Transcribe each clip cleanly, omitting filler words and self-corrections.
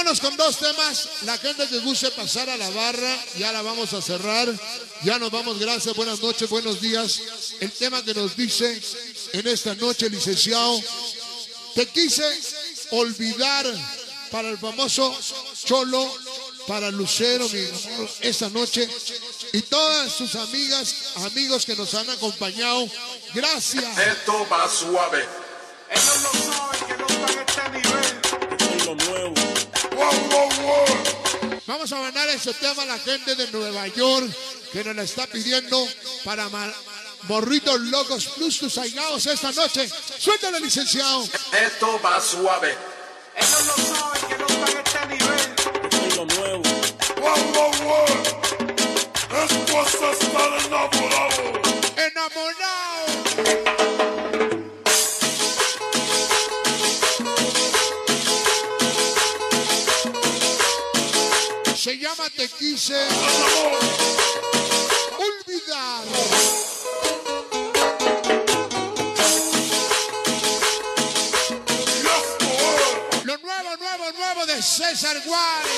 Vámonos con dos temas. La gente que guste pasar a la barra, ya la vamos a cerrar. Ya nos vamos, gracias, buenas noches, buenos días. El tema que nos dice en esta noche, licenciado: te quise olvidar, para el famoso Cholo, para Lucero, mi amor, esta noche. Y todas sus amigas, amigos que nos han acompañado. Gracias. Esto va suave. Ellos lo saben que no están en este nivel. Es lo nuevo. Vamos a mandar este tema a la gente de Nueva York que nos la está pidiendo para Morritos Locos Plus, tus aigados esta noche. Suéltale, licenciado. Esto va suave. Ellos lo saben que no están en este nivel. Es lo nuevo. Esto es estar enamorado. Enamorado. Se llama Te quise olvidar. Lo nuevo de César Juárez.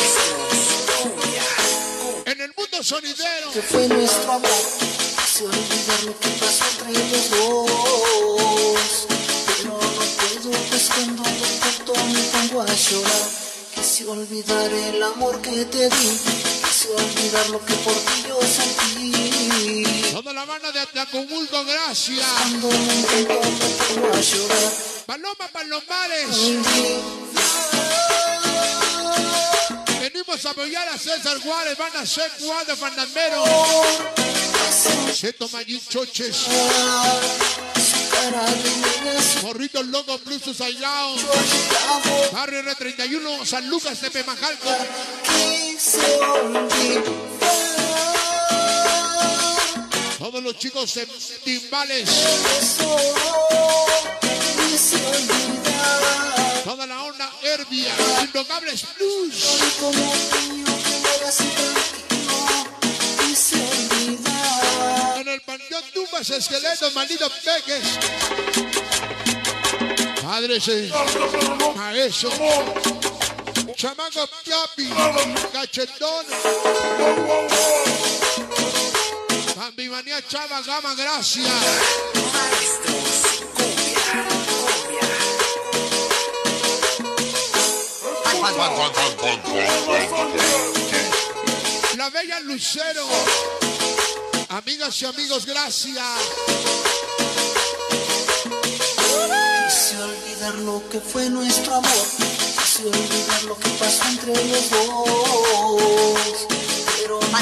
En el mundo sonidero. Que fue nuestro amor, quise olvidar lo que pasó entre los dos, pero no puedo, pues cuando lo cuento me pongo a llorar. Quise olvidar el amor que te di, quise olvidar lo que por ti yo sentí. Toda la banda de Atlacomulco, gracias. Cuando me intento me pongo a llorar. Paloma Palomares. Venimos a apoyar a César Juárez, van a ser cuatro Fernandero. Seto Mayín Choches. Morritos Locos Plus, tus aislados. Barrio R31, San Lucas de Pemajalco. Todos los chicos de timbales. Toda la onda Herbia, Intocables Plus. En el panteón tumbas, esqueletos, malditos peques. Padres, maestro, chamaco Chapi, Cachetón, Bambimanía Chava, Gama, gracias. La bella Lucero. Amigas y amigos, gracias. Quise olvidar lo que fue nuestro amor, quise olvidar lo que pasó entre los dos, pero no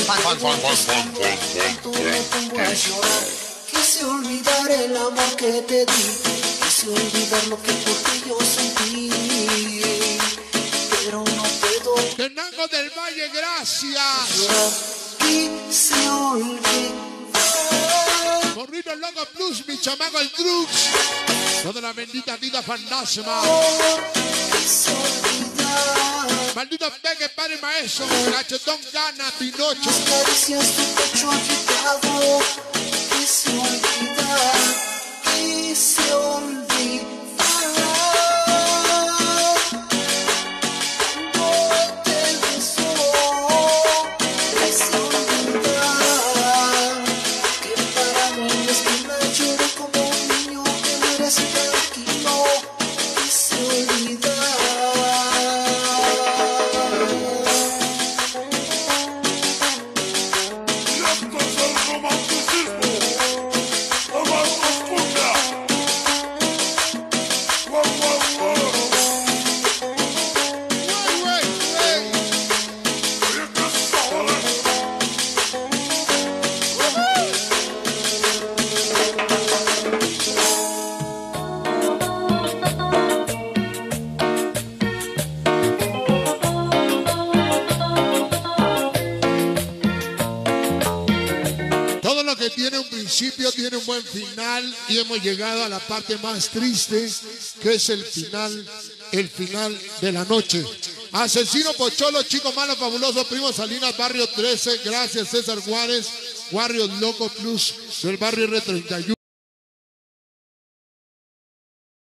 me pongo a llorar. Quise olvidar el amor que te di, quise olvidar lo que por ti yo sentí, pero no puedo. Tenango del Valle, gracias. Quise olvidar. Morritos Locos Plus, mi chamaco el Drux. Toda la bendita vida fantasma. Quise olvidar. Maldito peque, padre maestro. Cachetón, Gana, Pinocho. Las caricias tu pecho agitado. Quise olvidar. Quise olvidar. Tiene un principio, tiene un buen final, y hemos llegado a la parte más triste, que es el final de la noche. Asesino Pocholo, Chico Malo, Fabuloso, Primo Salinas, Barrio 13, gracias César Juárez, Warriors Loco Plus del Barrio R31.